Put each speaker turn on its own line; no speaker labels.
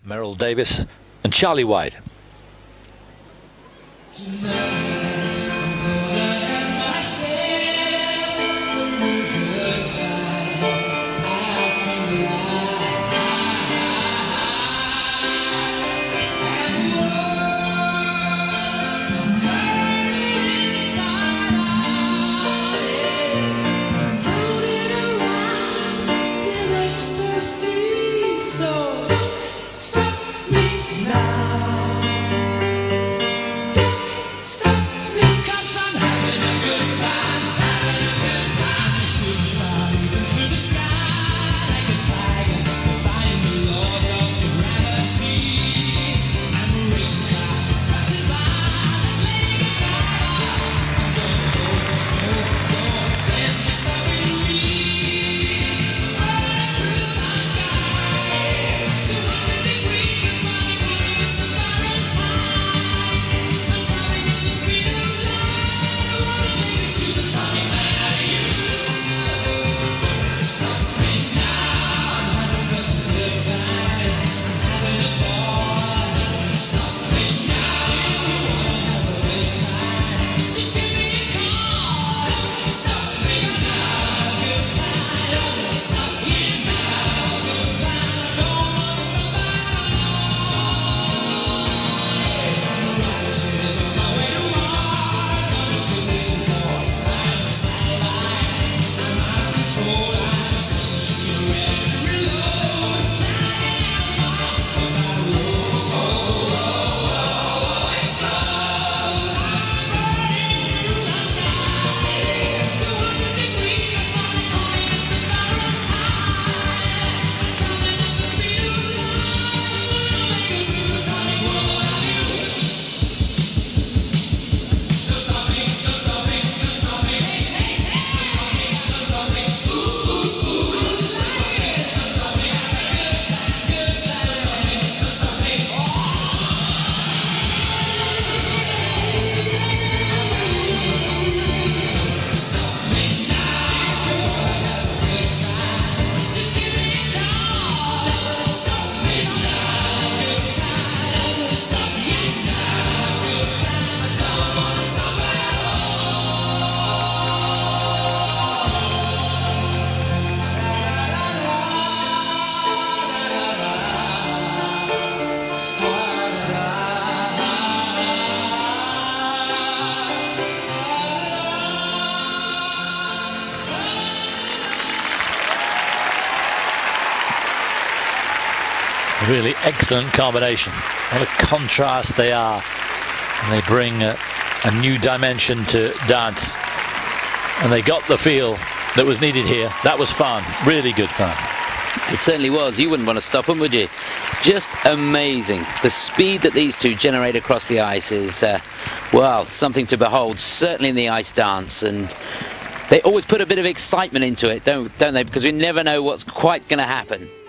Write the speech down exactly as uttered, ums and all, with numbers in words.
Merrill Davis and Charlie White. Really excellent combination. What a contrast they are. And they bring a, a new dimension to dance. And they got the feel that was needed here. That was fun. Really good fun.
It certainly was. You wouldn't want to stop them, would you? Just amazing. The speed that these two generate across the ice is, uh, well, something to behold. Certainly in the ice dance. And they always put a bit of excitement into it, don't, don't they? Because we never know what's quite going to happen.